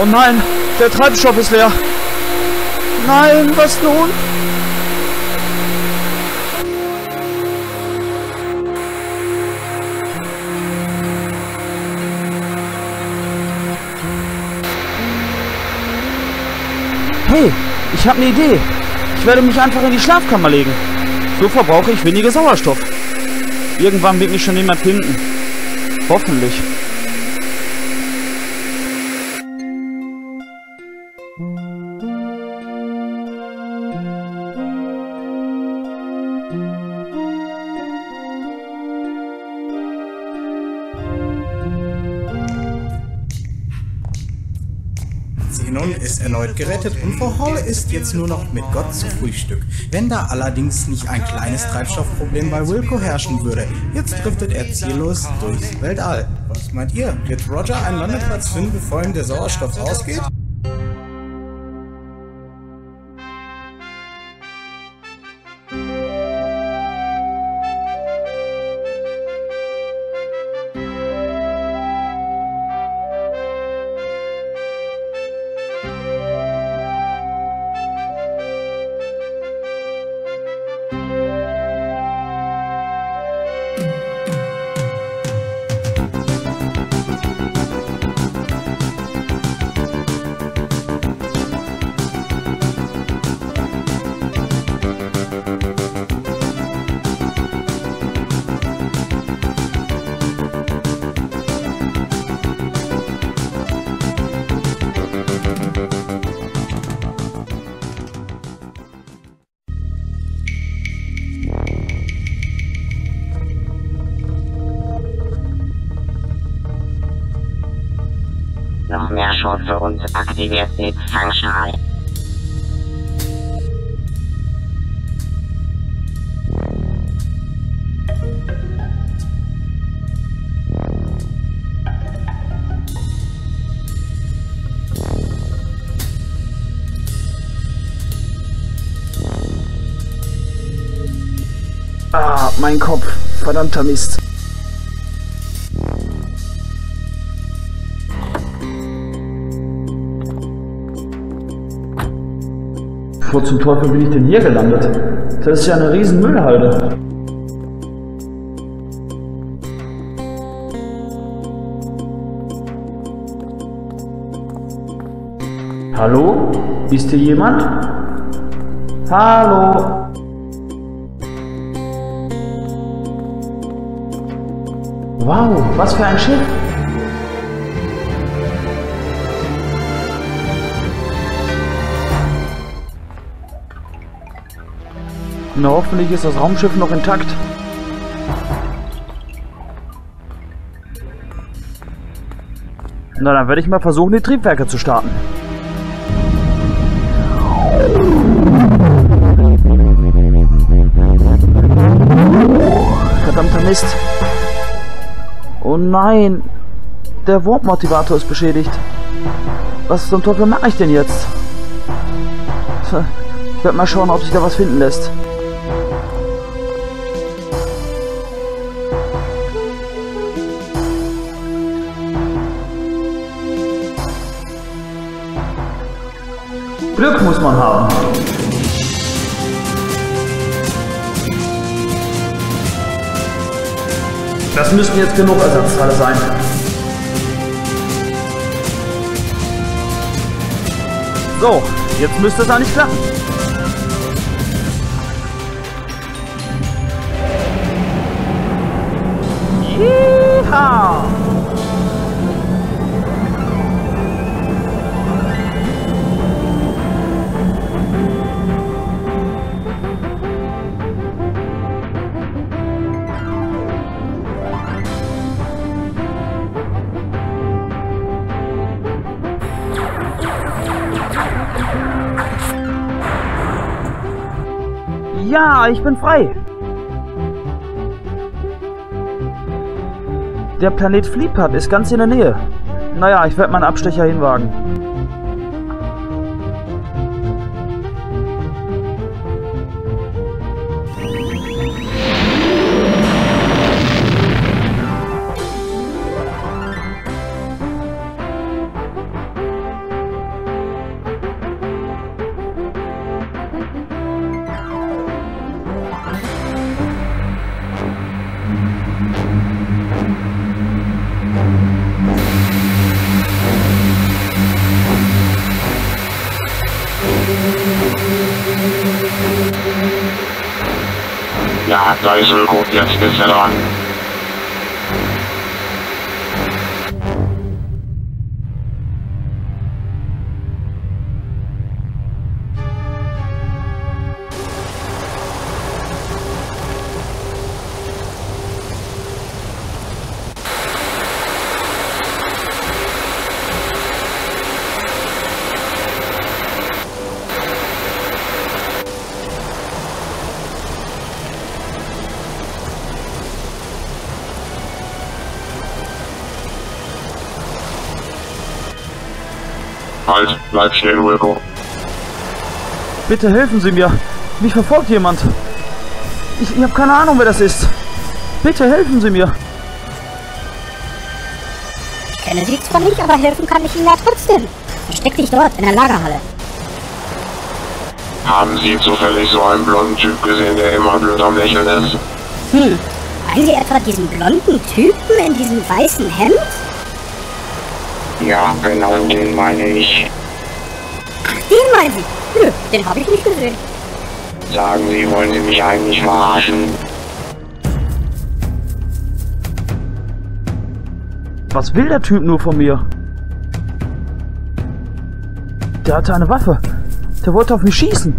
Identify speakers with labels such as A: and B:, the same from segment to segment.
A: Oh nein, der Treibstoff ist leer. Nein, was nun? Hey, ich habe eine Idee. Ich werde mich einfach in die Schlafkammer legen. So verbrauche ich weniger Sauerstoff. Irgendwann wird mich schon jemand finden. Hoffentlich.
B: Zenon ist erneut gerettet und Frau Hall isst jetzt nur noch mit Gott zu Frühstück. Wenn da allerdings nicht ein kleines Treibstoffproblem bei Wilco herrschen würde. Jetzt driftet er ziellos durchs Weltall. Was meint ihr? Wird Roger einen Landeplatz finden, bevor ihm der Sauerstoff ausgeht?
C: Noch mehr Schutze und aktiviert den Fangschal.
A: Ah, mein Kopf. Verdammter Mist. Wo zum Teufel bin ich denn hier gelandet? Das ist ja eine riesen Müllhalde. Hallo? Ist hier jemand? Hallo? Wow, was für ein Schiff! Na, hoffentlich ist das Raumschiff noch intakt. Na, dann werde ich mal versuchen, die Triebwerke zu starten. Verdammter Mist. Oh nein. Der Warp-Motivator ist beschädigt. Was zum Teufel mache ich denn jetzt? Ich werde mal schauen, ob sich da was finden lässt. Glück muss man haben. Das müssten jetzt genug Ersatzteile sein. So, jetzt müsste es eigentlich klappen. Yeehaw! Ja, ich bin frei. Der Planet Fliehpad ist ganz in der Nähe. Naja, ich werde meinen Abstecher hinwagen.
C: Ja, da ist Wilco, jetzt ist er dran. Halt, bleib stehen, Wilco.
A: Bitte helfen Sie mir. Mich verfolgt jemand. Ich habe keine Ahnung, wer das ist. Bitte helfen Sie mir.
D: Ich kenne Sie zwar nicht, aber helfen kann ich Ihnen ja trotzdem. Versteck dich dort in der Lagerhalle.
C: Haben Sie zufällig so einen blonden Typ gesehen, der immer blöd am Lächeln ist?
D: Meinen Sie etwa diesen blonden Typen in diesem weißen Hemd?
C: Ja, genau den meine ich.
D: Ach, den meinen Sie? Nö, den habe ich nicht gesehen.
C: Sagen Sie, wollen Sie mich eigentlich verarschen?
A: Was will der Typ nur von mir? Der hatte eine Waffe. Der wollte auf mich schießen.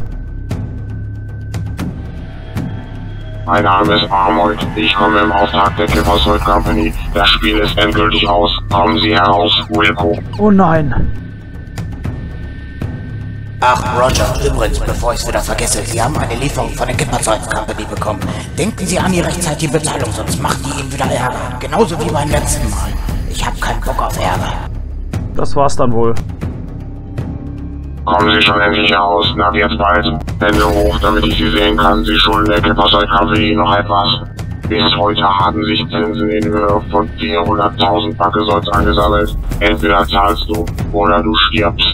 C: Mein Name ist Armold. Ich komme im Auftrag der Kippersold Company. Das Spiel ist endgültig aus. Kommen Sie heraus, Wilco.
A: Oh nein.
E: Ach, Roger, übrigens, bevor ich es wieder vergesse, Sie haben eine Lieferung von der Kippersold Company bekommen. Denken Sie an die rechtzeitige Bezahlung, sonst macht die Ihnen wieder Ärger. Genauso wie beim letzten Mal. Ich habe keinen Bock auf Ärger.
A: Das war's dann wohl.
C: Kommen Sie schon endlich heraus. Na, jetzt bald. Hände hoch, damit ich Sie sehen kann. Sie schulden der Kippersold Company noch etwas. Bis heute haben sich Zinsen in Höhe von 400.000 Backesolds angesammelt. Entweder zahlst du, oder du stirbst.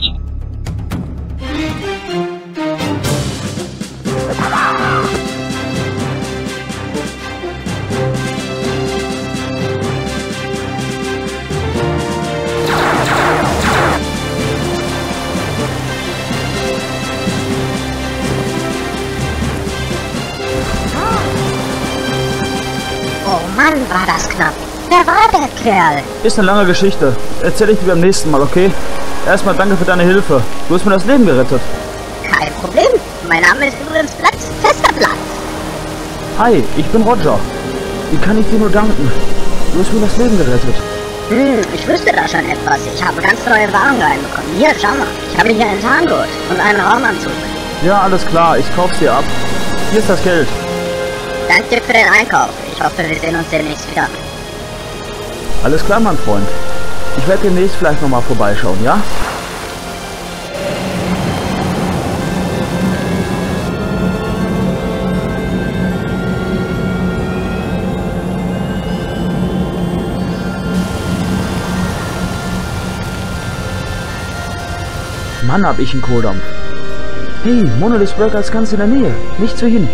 D: Oh Mann, war das knapp. Wer war der Kerl?
A: Ist eine lange Geschichte. Erzähle ich dir beim nächsten Mal, okay? Erstmal danke für deine Hilfe. Du hast mir das Leben gerettet.
D: Kein Problem. Mein Name ist übrigens Platz, fester Platz.
A: Hi, ich bin Roger. Wie kann ich dir nur danken? Du hast mir das Leben gerettet.
D: Ich wüsste da schon etwas. Ich habe ganz neue Waren reinbekommen. Hier, schau mal. Ich habe hier einen Tarngurt und einen Raumanzug.
A: Ja, alles klar. Ich kauf's dir ab. Hier ist das Geld.
D: Danke für den Einkauf. Ich hoffe, wir sehen uns demnächst wieder.
A: Alles klar, mein Freund. Ich werde demnächst vielleicht nochmal vorbeischauen, ja? Mann, hab ich einen Kohldampf. Hey, Monolith Burger ist ganz in der Nähe. Nicht zu hin.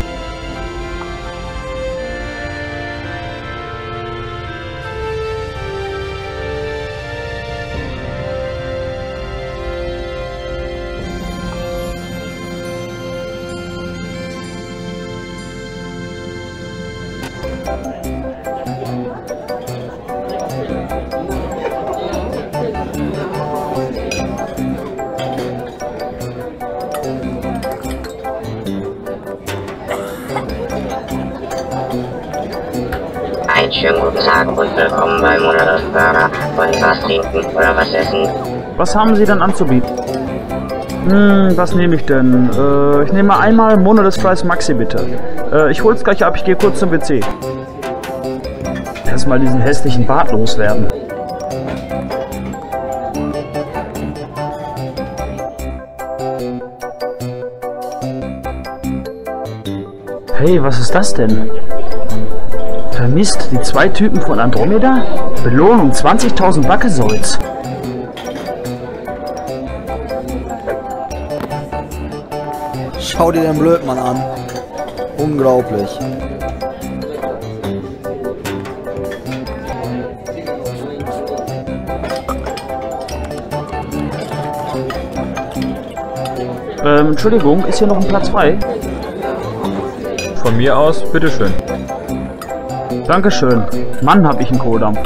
C: Einen schönen guten Tag und willkommen bei Monolith Burger. Wollen Sie was trinken oder was essen?
A: Was haben Sie denn anzubieten? Was nehme ich denn? Ich nehme einmal Monolith Fries Maxi, bitte. Ich hol's gleich ab, ich gehe kurz zum WC. Erstmal diesen hässlichen Bart loswerden. Hey, was ist das denn? Vermisst die 2 Typen von Andromeda? Belohnung 20.000 Backesolds.
F: Schau dir den Blödmann an. Unglaublich.
A: Entschuldigung, ist hier noch ein Platz frei? Von
G: Von mir aus, bitteschön.
A: Dankeschön. Mann, hab ich einen Kohldampf.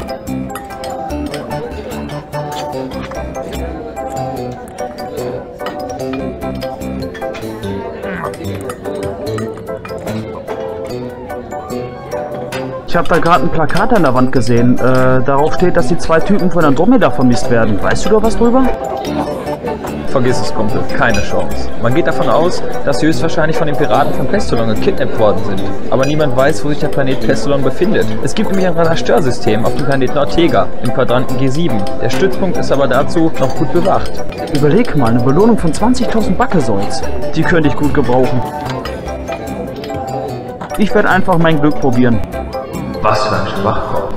A: Ich habe da gerade ein Plakat an der Wand gesehen. Darauf steht, dass die 2 Typen von Andromeda vermisst werden. Weißt du da was drüber?
G: Vergiss es, Kumpel. Keine Chance. Man geht davon aus, dass sie höchstwahrscheinlich von den Piraten von Pestilon gekidnappt worden sind. Aber niemand weiß, wo sich der Planet Pestilon befindet. Es gibt nämlich ein Radarstörsystem auf dem Planeten Ortega, im Quadranten G7. Der Stützpunkt ist aber dazu noch gut bewacht.
A: Überleg mal, eine Belohnung von 20.000 Backesolz. Die könnte ich gut gebrauchen. Ich werde einfach mein Glück probieren.
G: Was für ein Schwachkopf.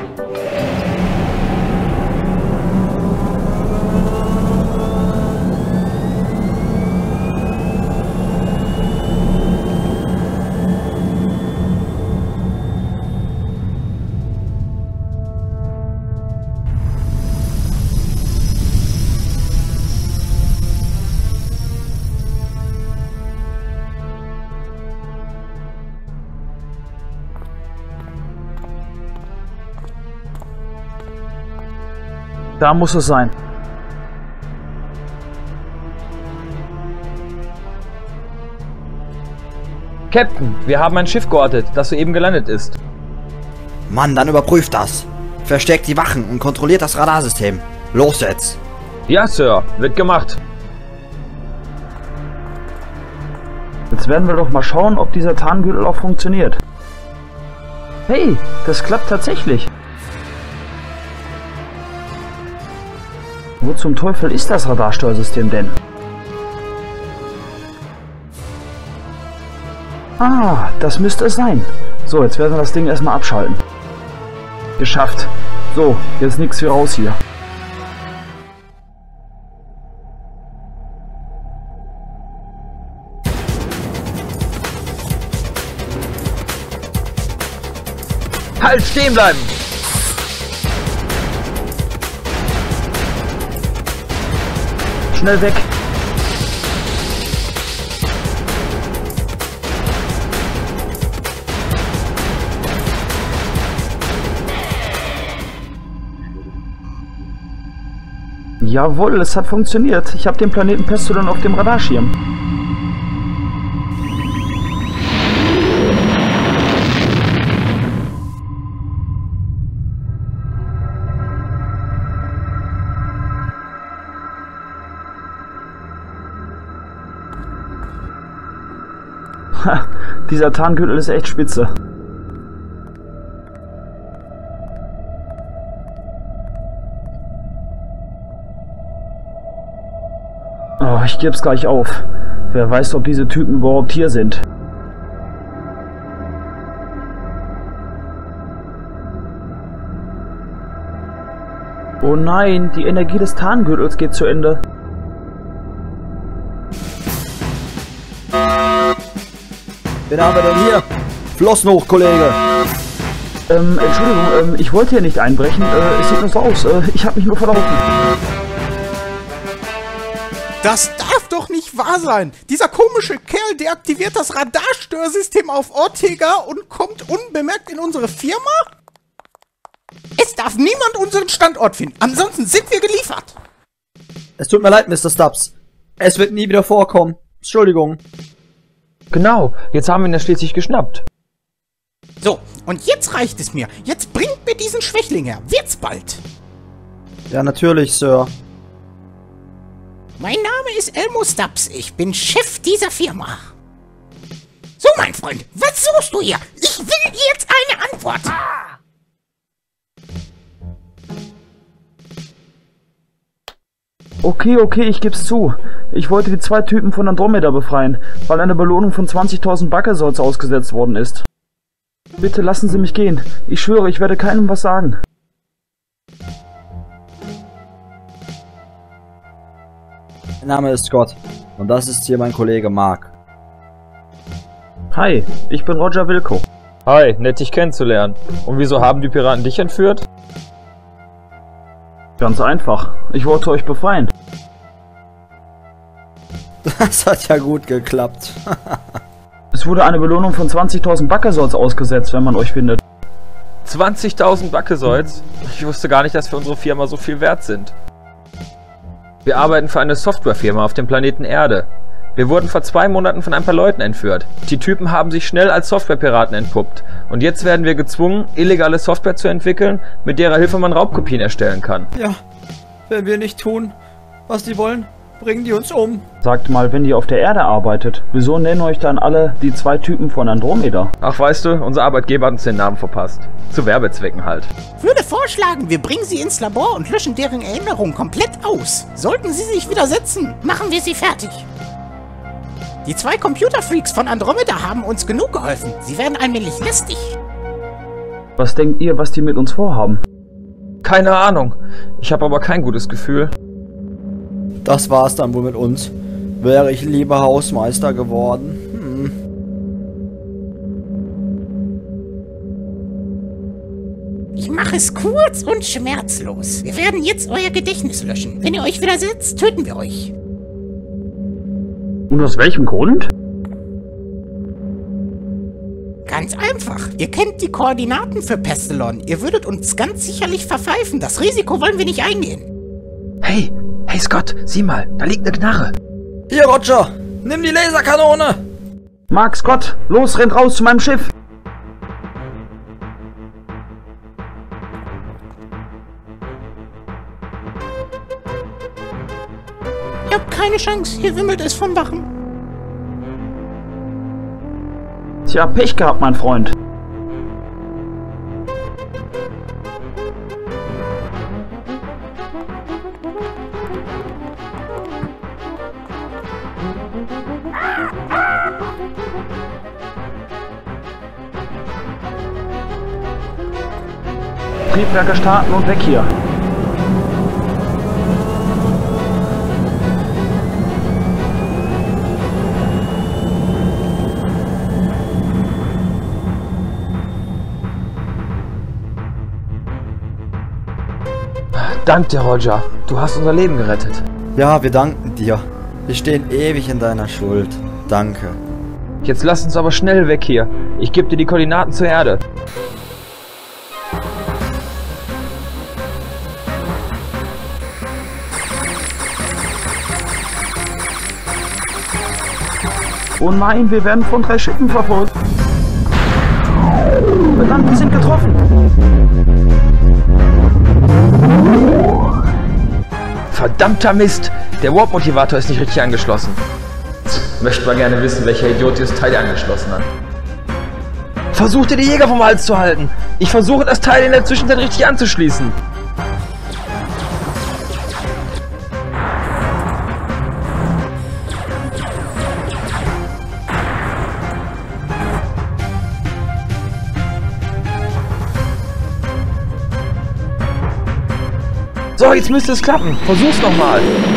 A: Da muss es sein.
G: Captain, wir haben ein Schiff geortet, das soeben gelandet ist.
F: Mann, dann überprüft das. Versteckt die Wachen und kontrolliert das Radarsystem. Los jetzt.
G: Ja, Sir, wird gemacht.
A: Jetzt werden wir doch mal schauen, ob dieser Tarngürtel auch funktioniert. Hey, das klappt tatsächlich. Wo zum Teufel ist das Radarsteuersystem denn? Ah, das müsste es sein. So, jetzt werden wir das Ding erstmal abschalten. Geschafft. So, jetzt nichts für raus hier.
G: Halt, stehen bleiben!
A: Schnell weg! Jawohl, es hat funktioniert. Ich habe den Planeten Pestilon auf dem Radarschirm. Ha, dieser Tarngürtel ist echt spitze. Oh, ich geb's gleich auf. Wer weiß, ob diese Typen überhaupt hier sind. Oh nein, die Energie des Tarngürtels geht zu Ende.
F: Wen haben wir denn hier? Flossen hoch, Kollege.
A: Entschuldigung, ich wollte hier nicht einbrechen. Es sieht nur so aus. Ich habe mich nur verlaufen.
B: Das darf doch nicht wahr sein! Dieser komische Kerl deaktiviert das Radarstörsystem auf Ortega und kommt unbemerkt in unsere Firma? Es darf niemand unseren Standort finden, ansonsten sind wir geliefert!
F: Es tut mir leid, Mr. Stubbs. Es wird nie wieder vorkommen. Entschuldigung.
G: Genau, jetzt haben wir ihn ja schließlich geschnappt.
B: So, und jetzt reicht es mir. Jetzt bringt mir diesen Schwächling her. Wird's bald.
F: Ja, natürlich, Sir.
B: Mein Name ist Elmo Stubbs. Ich bin Chef dieser Firma. So, mein Freund, was suchst du hier? Ich will jetzt eine Antwort.
A: Okay, ich geb's zu. Ich wollte die 2 Typen von Andromeda befreien, weil eine Belohnung von 20.000 Backesolz ausgesetzt worden ist. Bitte lassen Sie mich gehen. Ich schwöre, ich werde keinem was sagen.
F: Mein Name ist Scott und das ist hier mein Kollege Mark.
A: Hi, ich bin Roger Wilco.
G: Hi, nett dich kennenzulernen. Und wieso haben die Piraten dich entführt?
A: Ganz einfach. Ich wollte euch befreien.
F: Das hat ja gut geklappt.
A: Es wurde eine Belohnung von 20.000 Backesolds ausgesetzt, wenn man euch findet.
G: 20.000 Backesolds? Ich wusste gar nicht, dass für unsere Firma so viel wert sind. Wir arbeiten für eine Softwarefirma auf dem Planeten Erde. Wir wurden vor 2 Monaten von ein paar Leuten entführt. Die Typen haben sich schnell als Softwarepiraten entpuppt. Und jetzt werden wir gezwungen, illegale Software zu entwickeln, mit derer Hilfe man Raubkopien erstellen kann.
F: Ja, wenn wir nicht tun, was die wollen, bringen die uns um.
A: Sagt mal, wenn ihr auf der Erde arbeitet, wieso nennen euch dann alle die 2 Typen von Andromeda?
G: Ach, weißt du, unser Arbeitgeber hat uns den Namen verpasst. Zu Werbezwecken halt.
E: Würde vorschlagen, wir bringen sie ins Labor und löschen deren Erinnerung komplett aus. Sollten sie sich widersetzen, machen wir sie fertig. Die 2 Computerfreaks von Andromeda haben uns genug geholfen. Sie werden allmählich lästig.
A: Was denkt ihr, was die mit uns vorhaben?
G: Keine Ahnung. Ich habe aber kein gutes Gefühl.
F: Das war's dann wohl mit uns. Wäre ich lieber Hausmeister geworden.
E: Ich mache es kurz und schmerzlos. Wir werden jetzt euer Gedächtnis löschen. Wenn ihr euch widersetzt, töten wir euch.
A: Und aus welchem Grund?
E: Ganz einfach. Ihr kennt die Koordinaten für Pestilon. Ihr würdet uns ganz sicherlich verpfeifen. Das Risiko wollen wir nicht eingehen.
G: Hey Scott, sieh mal, da liegt eine Knarre.
F: Hier, Roger, nimm die Laserkanone.
A: Mark, Scott, los, rennt raus zu meinem Schiff.
E: Ihr habt keine Chance. Hier wimmelt es von Wachen.
A: Tja, Pech gehabt, mein Freund. Triebwerke starten und weg hier.
G: Dank dir, Roger. Du hast unser Leben gerettet.
F: Ja, wir danken dir. Wir stehen ewig in deiner Schuld. Danke.
G: Jetzt lass uns aber schnell weg hier. Ich gebe dir die Koordinaten zur Erde.
A: Oh nein, wir werden von 3 Schiffen verfolgt. Verdammt, wir sind getroffen.
G: Verdammter Mist! Der Warp-Motivator ist nicht richtig angeschlossen. Möchte mal gerne wissen, welcher Idiot dieses Teil angeschlossen hat. Versucht ihr die Jäger vom Hals zu halten! Ich versuche das Teil in der Zwischenzeit richtig anzuschließen. So, jetzt müsste es klappen. Versuch's nochmal.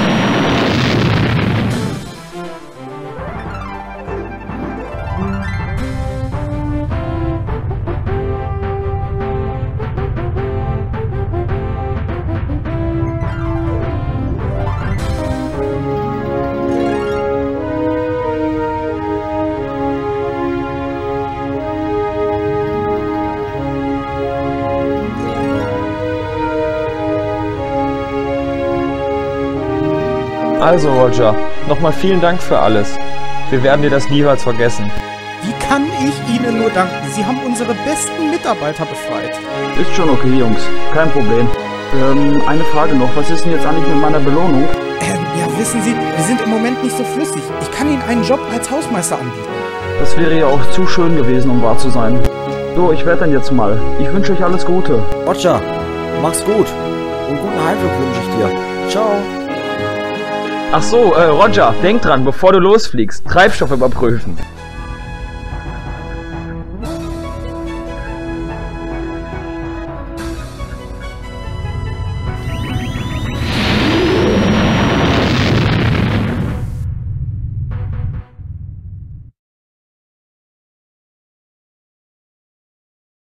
G: Also Roger, nochmal vielen Dank für alles. Wir werden dir das niemals vergessen.
B: Wie kann ich Ihnen nur danken? Sie haben unsere besten Mitarbeiter befreit.
A: Ist schon okay, Jungs. Kein Problem. Eine Frage noch. Was ist denn jetzt eigentlich mit meiner Belohnung?
B: Ja, wissen Sie, wir sind im Moment nicht so flüssig. Ich kann Ihnen einen Job als Hausmeister anbieten.
A: Das wäre ja auch zu schön gewesen, um wahr zu sein. So, ich werde dann jetzt mal. Ich wünsche euch alles Gute.
F: Roger, mach's gut. Und guten Heimflug wünsche ich dir. Ciao.
G: Ach so, Roger, denk dran, bevor du losfliegst, Treibstoff überprüfen.